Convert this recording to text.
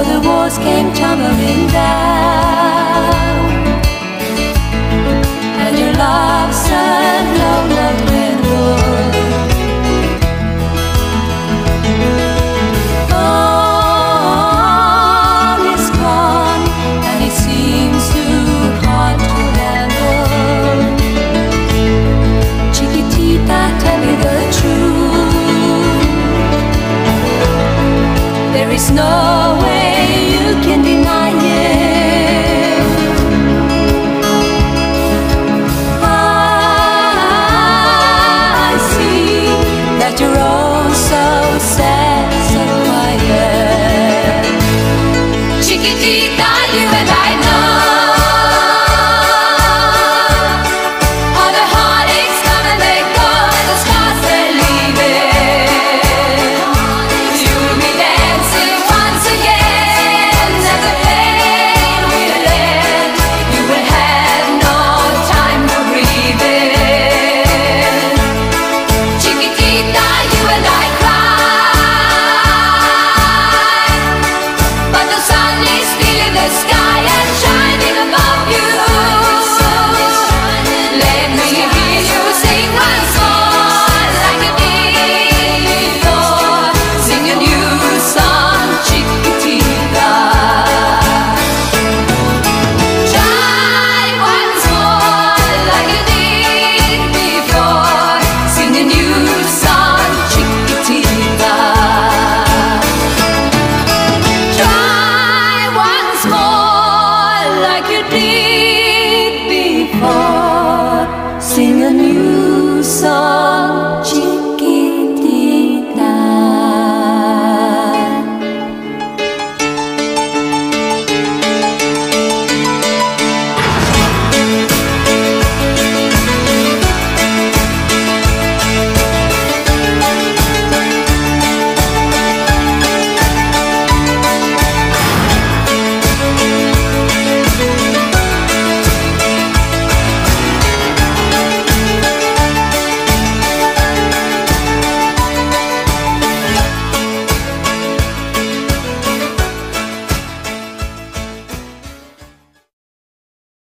So the walls came tumbling down, and your love said no love can hold. All is gone, and it seems too hard to handle. Chiquitita, tell me the truth. There is no way